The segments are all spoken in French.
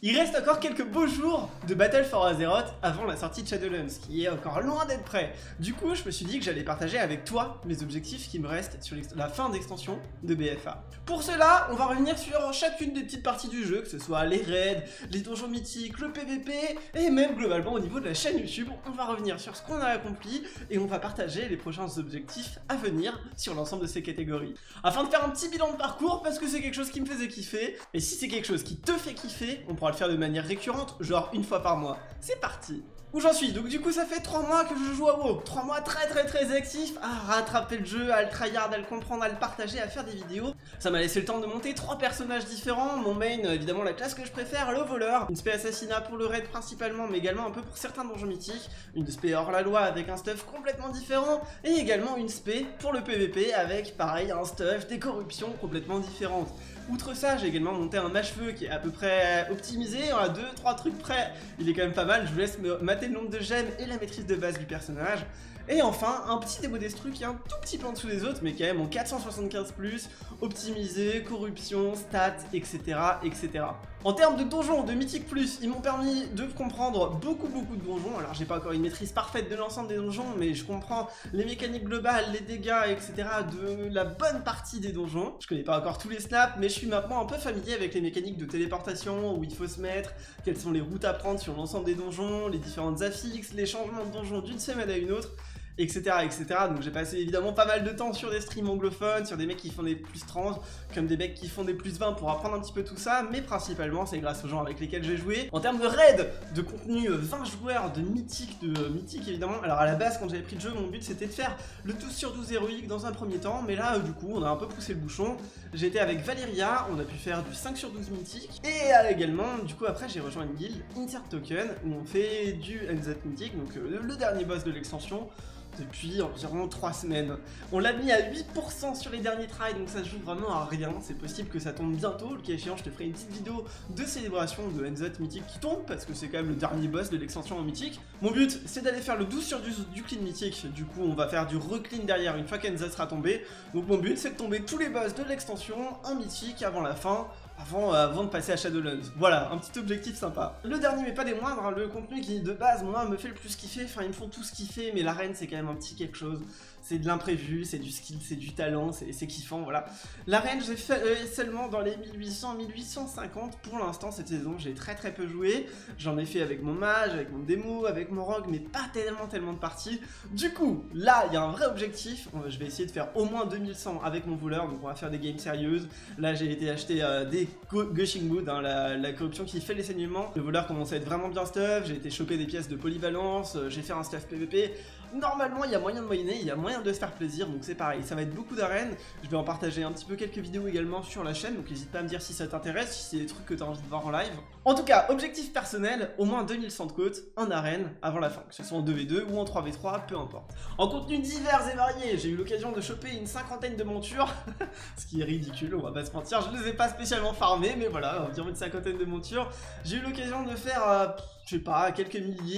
Il reste encore quelques beaux jours de Battle for Azeroth avant la sortie de Shadowlands, qui est encore loin d'être prêt. Du coup, je me suis dit que j'allais partager avec toi mes objectifs qui me restent sur la fin d'extension de BFA. Pour cela, on va revenir sur chacune des petites parties du jeu, que ce soit les raids, les donjons mythiques, le PVP, et même globalement au niveau de la chaîne YouTube, on va revenir sur ce qu'on a accompli, et on va partager les prochains objectifs à venir sur l'ensemble de ces catégories. Afin de faire un petit bilan de parcours, parce que c'est quelque chose qui me faisait kiffer, et si c'est quelque chose qui te fait kiffer, on pourra le faire de manière récurrente, genre une fois par mois. C'est parti! Où j'en suis? Donc du coup ça fait 3 mois que je joue à WoW, 3 mois très actifs à rattraper le jeu, à le tryhard, à le comprendre, à le partager, à faire des vidéos. Ça m'a laissé le temps de monter 3 personnages différents, mon main évidemment la classe que je préfère, le voleur, une spé assassinat pour le raid principalement, mais également un peu pour certains donjons mythiques, une spé hors la loi avec un stuff complètement différent, et également une spé pour le PVP avec pareil un stuff, des corruptions complètement différentes. Outre ça, j'ai également monté un mâche-feu qui est à peu près optimisé, à 2-3 trucs près, il est quand même pas mal, je vous laisse mater le nombre de gemmes et la maîtrise de base du personnage. Et enfin, un petit démo destru qui est un tout petit peu en dessous des autres, mais quand même en 475+, optimisé, corruption, stats, etc. etc. En termes de donjons, de mythique plus, ils m'ont permis de comprendre beaucoup de donjons. Alors j'ai pas encore une maîtrise parfaite de l'ensemble des donjons, mais je comprends les mécaniques globales, les dégâts, etc. de la bonne partie des donjons. Je connais pas encore tous les snaps, mais je suis maintenant un peu familier avec les mécaniques de téléportation, où il faut se mettre, quelles sont les routes à prendre sur l'ensemble des donjons, les différentes affixes, les changements de donjons d'une semaine à une autre, etc. Donc j'ai passé évidemment pas mal de temps sur des streams anglophones, sur des mecs qui font des plus 30, comme des mecs qui font des plus 20 pour apprendre un petit peu tout ça, mais principalement c'est grâce aux gens avec lesquels j'ai joué. En termes de raid, de contenu 20 joueurs, de mythique évidemment. Alors à la base quand j'avais pris le jeu, mon but c'était de faire le 12/12 héroïque dans un premier temps, mais là du coup on a un peu poussé le bouchon. J'étais avec Valeria, on a pu faire du 5/12 mythique, et également du coup après j'ai rejoint une guilde, Insert Token, où on fait du NZ mythique, donc le dernier boss de l'extension, depuis environ 3 semaines. On l'a mis à 8% sur les derniers tries, donc ça se joue vraiment à rien. C'est possible que ça tombe bientôt. Le cas échéant, je te ferai une petite vidéo de célébration de NZ mythique qui tombe, parce que c'est quand même le dernier boss de l'extension en mythique. Mon but, c'est d'aller faire le 12/12 du clean mythique. Du coup, on va faire du reclean derrière une fois qu'NZ sera tombé. Donc mon but, c'est de tomber tous les boss de l'extension en mythique avant la fin. Avant de passer à Shadowlands. Voilà, un petit objectif sympa. Le dernier mais pas des moindres, hein, le contenu qui de base moi me fait le plus kiffer, enfin ils me font tous kiffer, mais l'arène c'est quand même un petit quelque chose. C'est de l'imprévu, c'est du skill, c'est du talent, c'est kiffant, voilà. L'arène j'ai fait seulement dans les 1800-1850 pour l'instant cette saison, j'ai très peu joué. J'en ai fait avec mon mage, avec mon démo, avec mon rogue, mais pas tellement de parties. Du coup, là il y a un vrai objectif, je vais essayer de faire au moins 2100 avec mon voleur, donc on va faire des games sérieuses. Là j'ai été acheter des Gushing Wood, hein, la corruption qui fait les saignements. Le voleur commence à être vraiment bien stuff, j'ai été choper des pièces de polyvalence, j'ai fait un stuff PVP. Normalement il y a moyen de moyenner, il y a moyen de se faire plaisir, donc c'est pareil, ça va être beaucoup d'arènes. Je vais en partager un petit peu quelques vidéos également sur la chaîne, donc n'hésite pas à me dire si ça t'intéresse, si c'est des trucs que tu as envie de voir en live. En tout cas, objectif personnel, au moins 2100 de côte en arène avant la fin, que ce soit en 2v2 ou en 3v3, peu importe. En contenu divers et variés, j'ai eu l'occasion de choper une 50aine de montures, ce qui est ridicule, on va pas se mentir, je les ai pas spécialement farmées, mais voilà, environ une 50aine de montures. J'ai eu l'occasion de faire, je sais pas, quelques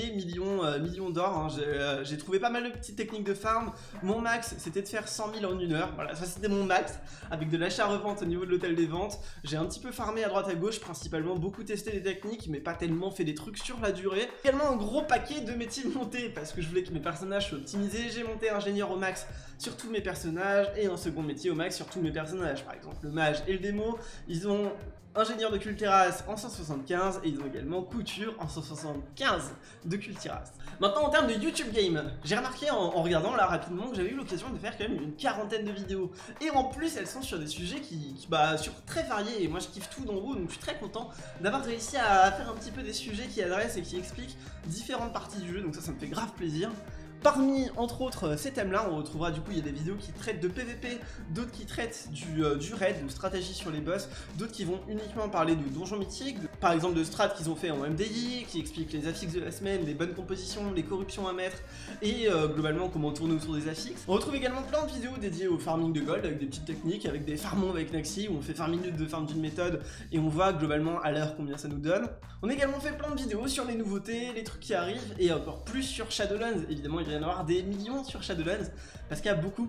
millions d'or, hein. J'ai trouvé pas mal de petites techniques de farm. Mon max c'était de faire 100 000 en 1 heure, voilà, ça c'était mon max, avec de l'achat-revente au niveau de l'hôtel des ventes. J'ai un petit peu farmé à droite à gauche, principalement beaucoup testé des techniques, mais pas tellement fait des trucs sur la durée. Également un gros paquet de métiers montés, parce que je voulais que mes personnages soient optimisés. J'ai monté ingénieur au max sur tous mes personnages, et un second métier au max sur tous mes personnages. Par exemple le mage et le démo, ils ont ingénieur de Kultiras en 175 et ils ont également couture en 175 de Kultiras. Maintenant en termes de YouTube game, j'ai remarqué en regardant là rapidement que j'avais eu l'occasion de faire quand même une 40aine de vidéos. Et en plus elles sont sur des sujets sur très variés, et moi je kiffe tout d'en haut, donc je suis très content d'avoir réussi à faire un petit peu des sujets qui adressent et qui expliquent différentes parties du jeu, donc ça me fait grave plaisir. Parmi, entre autres, ces thèmes-là, on retrouvera du coup, il y a des vidéos qui traitent de PVP, d'autres qui traitent du raid, de stratégie sur les boss, d'autres qui vont uniquement parler de donjons mythiques, par exemple de strats qu'ils ont fait en MDI, qui expliquent les affixes de la semaine, les bonnes compositions, les corruptions à mettre, et globalement comment tourner autour des affixes. On retrouve également plein de vidéos dédiées au farming de gold, avec des petites techniques, avec des farmons avec Naxi, où on fait 20 minutes de farm d'une méthode, et on voit globalement à l'heure combien ça nous donne. On a également fait plein de vidéos sur les nouveautés, les trucs qui arrivent, et encore plus sur Shadowlands. Évidemment, il va va y en avoir des millions sur Shadowlands, parce qu'il y a beaucoup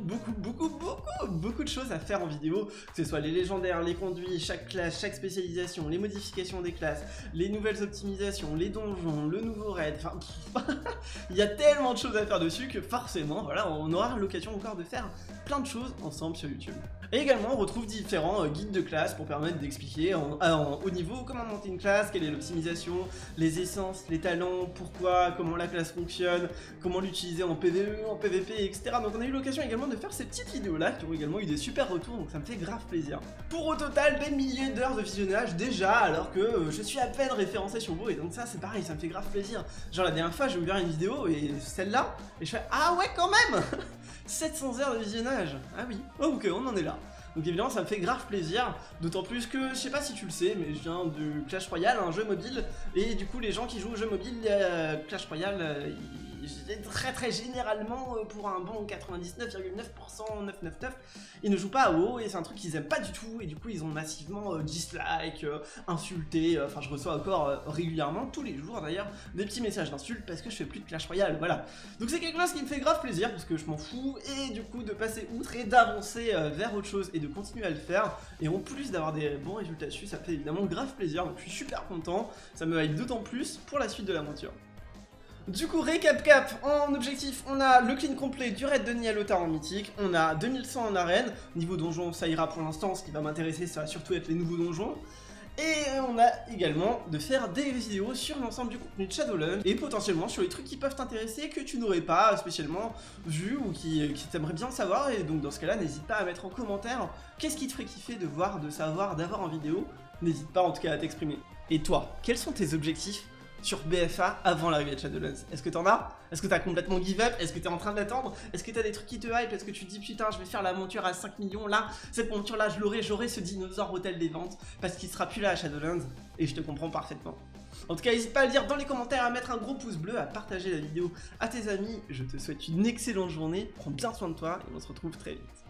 de choses à faire en vidéo, que ce soit les légendaires, les conduits, chaque classe, chaque spécialisation, les modifications des classes, les nouvelles optimisations, les donjons, le nouveau raid, enfin il y a tellement de choses à faire dessus que forcément voilà, on aura l'occasion encore de faire plein de choses ensemble sur YouTube. Et également on retrouve différents guides de classe pour permettre d'expliquer au niveau comment monter une classe, quelle est l'optimisation, les essences, les talents, pourquoi, comment la classe fonctionne, comment l'utiliser en PvE, en PvP, etc. Donc on a eu l'occasion également de faire ces petites vidéos là qui ont également eu des super retours, donc ça me fait grave plaisir. Pour au total des milliers d'heures de visionnage déjà, alors que je suis à peine référencé sur vous, et donc ça c'est pareil, ça me fait grave plaisir. Genre la dernière fois j'ai ouvert une vidéo et celle-là, et je fais ah ouais quand même 700 heures de visionnage. Ah oui, oh ok, on en est là. Donc évidemment ça me fait grave plaisir, d'autant plus que, je sais pas si tu le sais, mais je viens de Clash Royale, un jeu mobile, et du coup les gens qui jouent au jeu mobile Clash Royale, très généralement, pour un bon 99,9%, 999, ils ne jouent pas à WoW, et c'est un truc qu'ils aiment pas du tout, et du coup ils ont massivement dislike, insulté, enfin je reçois encore régulièrement, tous les jours d'ailleurs, des petits messages d'insultes parce que je fais plus de Clash Royale, voilà. Donc c'est quelque chose qui me fait grave plaisir, parce que je m'en fous, et du coup de passer outre et d'avancer vers autre chose, et de continuer à le faire, et en plus d'avoir des bons résultats dessus, ça fait évidemment grave plaisir, donc je suis super content, ça me hype d'autant plus pour la suite de l'aventure. Du coup, récap en objectif, on a le clean complet du raid de Nyalota en mythique, on a 2100 en arène, niveau donjon ça ira pour l'instant, ce qui va m'intéresser ça va surtout être les nouveaux donjons, et on a également de faire des vidéos sur l'ensemble du contenu de Shadowlands, et potentiellement sur les trucs qui peuvent t'intéresser, que tu n'aurais pas spécialement vu, ou qui t'aimerais bien savoir, et donc dans ce cas là, n'hésite pas à mettre en commentaire qu'est-ce qui te ferait kiffer de voir, de savoir, d'avoir en vidéo, n'hésite pas en tout cas à t'exprimer. Et toi, quels sont tes objectifs sur BFA avant l'arrivée de Shadowlands? Est-ce que t'en as? Est-ce que t'as complètement give up? Est-ce que t'es en train d'attendre? Est-ce que t'as des trucs qui te hype? Est-ce que tu te dis putain je vais faire la monture à 5 millions là, cette monture là j'aurai ce dinosaure hôtel des ventes parce qu'il sera plus là à Shadowlands? Et je te comprends parfaitement. En tout cas n'hésite pas à le dire dans les commentaires, à mettre un gros pouce bleu, à partager la vidéo à tes amis. Je te souhaite une excellente journée, prends bien soin de toi et on se retrouve très vite.